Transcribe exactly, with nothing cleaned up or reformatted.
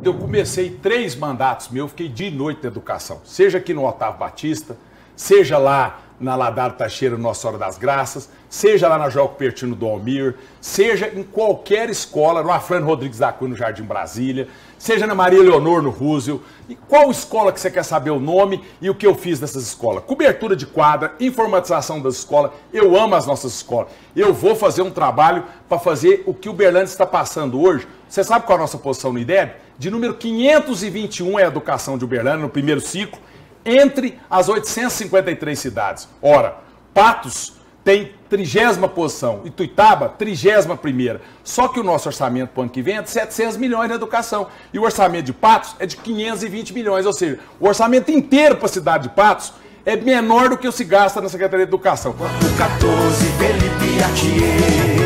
Eu comecei três mandatos meus, fiquei dia e noite na educação. Seja aqui no Otávio Batista, seja lá na Ladário Teixeira, Nossa Senhora das Graças, seja lá na João Cupertino do Almir, seja em qualquer escola, no Afrânio Rodrigues da Cunha, no Jardim Brasília, seja na Maria Leonor, no Roosevelt. E qual escola que você quer saber o nome e o que eu fiz nessas escolas? Cobertura de quadra, informatização das escolas. Eu amo as nossas escolas. Eu vou fazer um trabalho para fazer o que o Uberlândia está passando hoje. Você sabe qual é a nossa posição no I D E B? De número quinhentos e vinte e um é a educação de Uberlândia, no primeiro ciclo, entre as oitocentas e cinquenta e três cidades. Ora, Patos tem trigésima posição, Ituiutaba, trigésima primeira. Só que o nosso orçamento para o ano que vem é de setecentos milhões na educação. E o orçamento de Patos é de quinhentos e vinte milhões. Ou seja, o orçamento inteiro para a cidade de Patos é menor do que o que se gasta na Secretaria de Educação. quatorze, Felipe Atier.